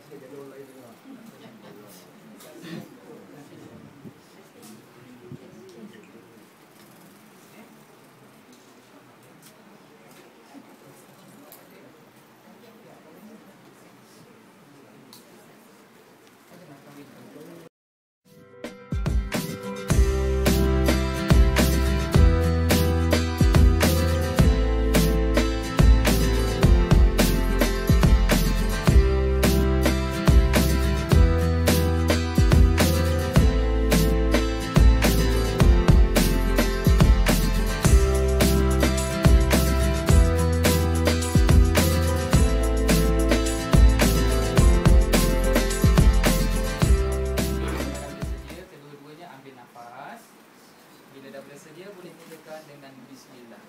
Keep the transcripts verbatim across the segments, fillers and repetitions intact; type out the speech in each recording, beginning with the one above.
Bila dah bersedia boleh mulakan dengan bismillah.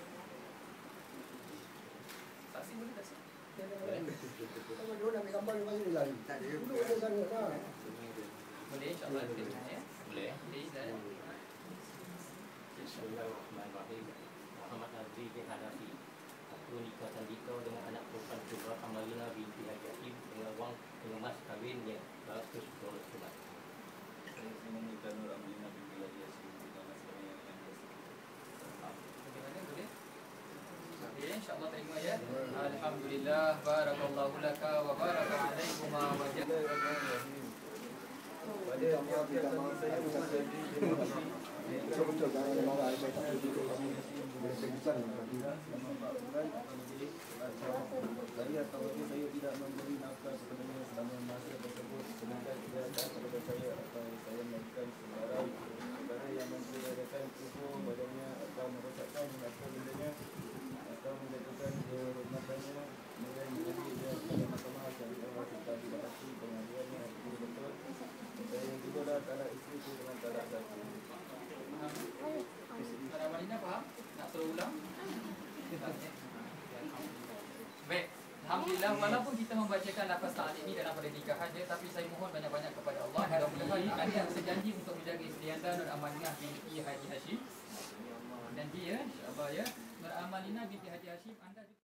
Saksi boleh tak sih? Kalau dia nak ambil gambar yang mana dia lari? Tak ada. Boleh insya-Allah kita dengar ya. Boleh. Boleh dah. Bismillahirrahmanirrahim. Muhammad Hazri bin Hanafi. Aku nikah tandika dengan anak perempuan Hazri Amalina binti Hazri dengan wang dengan mas kawinnya seratus dolar tunai. Saya menikah Nur Amalina binti Hazri dengan mas kawin yang lain. Bagaimana boleh? Okey, insya-Allah terima ya. Alhamdulillah, barakallahu laka wa baraka alaikuma wa jalla. Pada yang pertama saya mengucapkan terima kasih. Betul-betul jangan ada orang saya tak pergi ke sini. Boleh segisan Selama empat bulan apabila saya atau bagi saya tidak memberi nafkah sebenarnya selama masa tersebut, sedangkan tidak ada kepada saya atau saya melakukan sembarang perkara yang memperadakan tubuh badannya atau merosakkan atau bendanya atau menjatuhkan kehormatannya, kemudian menjadi dia pada mahkamah syariah serta didapati pengaduannya itu betul. Saya yang kedua adalah talak isteri itu dengan talak satu. Para Amalina faham? Nak suruh ulang? Baik. Alhamdulillah, walaupun kita membacakan lafaz ta'lim ini dalam pernikahan dia, tapi saya mohon banyak-banyak kepada Allah mudah-mudahan anda berjanji untuk menjaga isteri anda Nur Amalina binti Haji Hashim. Dan dia, insya-Allah ya, Nur Amalina binti Haji Hashim, anda juga